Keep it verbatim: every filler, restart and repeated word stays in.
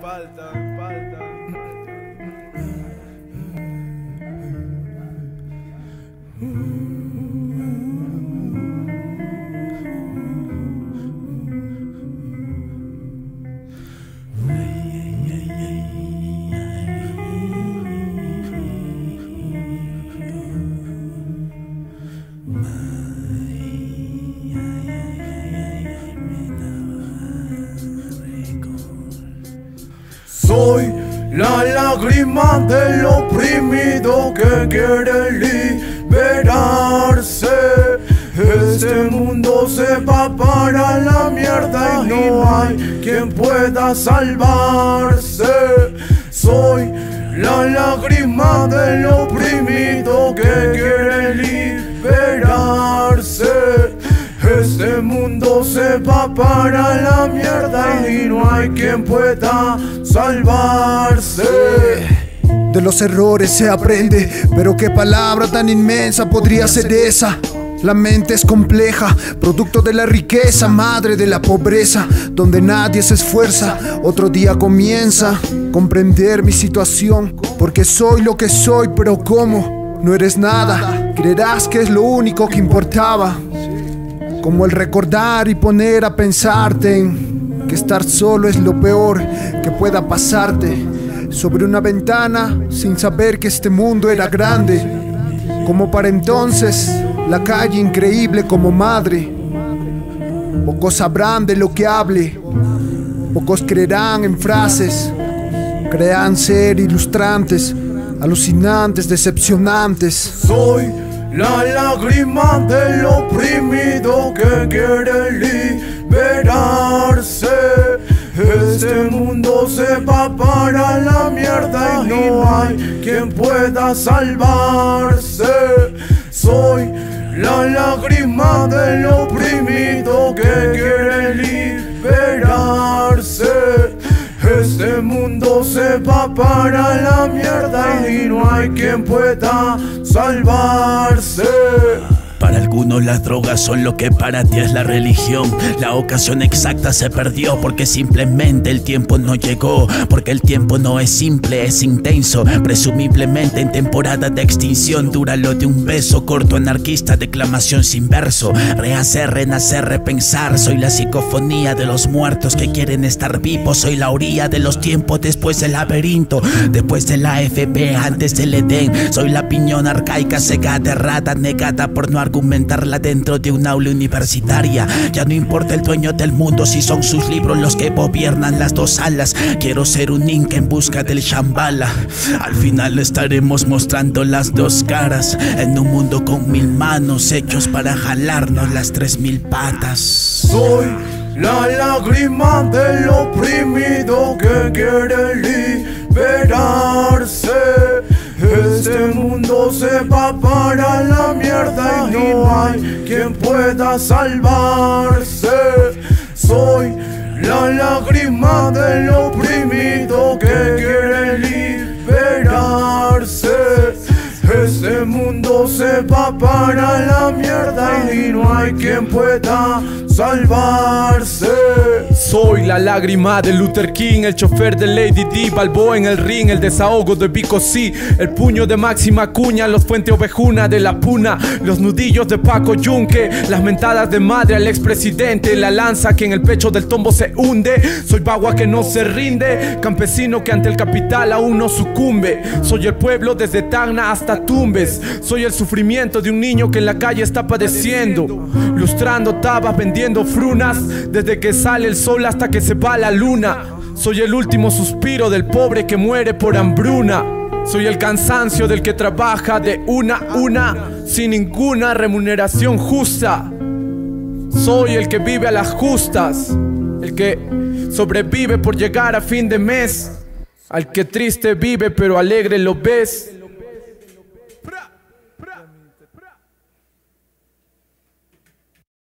falta, me falta. Soy la lágrima del oprimido que quiere liberarse. Este mundo se va para la mierda y no hay quien pueda salvarse. Soy la lágrima del oprimido que quiere liberarse. Este mundo se va para la mierda y no hay quien pueda salvarse. De los errores se aprende, pero qué palabra tan inmensa podría ser esa. La mente es compleja, producto de la riqueza, madre de la pobreza, donde nadie se esfuerza. Otro día comienza a comprender mi situación, porque soy lo que soy, pero ¿cómo? No eres nada, creerás que es lo único que importaba. Como el recordar y poner a pensarte en que estar solo es lo peor que pueda pasarte. Sobre una ventana sin saber que este mundo era grande. Como para entonces la calle increíble como madre. Pocos sabrán de lo que hable, pocos creerán en frases. Crean ser ilustrantes, alucinantes, decepcionantes. Soy la lágrima del oprimido que quiere liberarse. Este mundo se va para la mierda y no hay quien pueda salvarse. Soy la lágrima del oprimido que quiere liberarse. Este mundo se va para la mierda y no hay quien pueda salvarse. Para algunos las drogas son lo que para ti es la religión. La ocasión exacta se perdió porque simplemente el tiempo no llegó. Porque el tiempo no es simple, es intenso. Presumiblemente en temporada de extinción dura lo de un beso. Corto anarquista, declamación sin verso. Rehacer, renacer, repensar. Soy la psicofonía de los muertos que quieren estar vivos. Soy la orilla de los tiempos después del laberinto. Después de la F P, antes del Edén. Soy la piñón arcaica, cegada, errada, negada por no argumentarla dentro de un aula universitaria. Ya no importa el dueño del mundo si son sus libros los que gobiernan las dos alas. Quiero ser un inca en busca del Shambhala. Al final estaremos mostrando las dos caras en un mundo con mil manos hechos para jalarnos las tres mil patas. Soy la lágrima del oprimido que quiere liberarse. Este mundo se va para la mierda y no hay quien pueda salvarse. Soy la lágrima del oprimido que quiere liberarse. Este mundo se va para la mierda y no hay quien pueda salvarse. Soy la lágrima de Luther King, el chofer de Lady D, Balboa en el ring, el desahogo de Vico C, el puño de Máxima Cuña, los Fuente Ovejuna de la Puna, los nudillos de Paco Yunque, las mentadas de madre al expresidente, la lanza que en el pecho del tombo se hunde. Soy bagua que no se rinde, campesino que ante el capital aún no sucumbe. Soy el pueblo desde Tacna hasta Tumbes. Soy el sufrimiento de un niño que en la calle está padeciendo, lustrando tabas, vendiendo frunas, desde que sale el sol hasta que se va la luna. Soy el último suspiro del pobre que muere por hambruna. Soy el cansancio del que trabaja de una a una sin ninguna remuneración justa. Soy el que vive a las justas, el que sobrevive por llegar a fin de mes, al que triste vive pero alegre lo ves.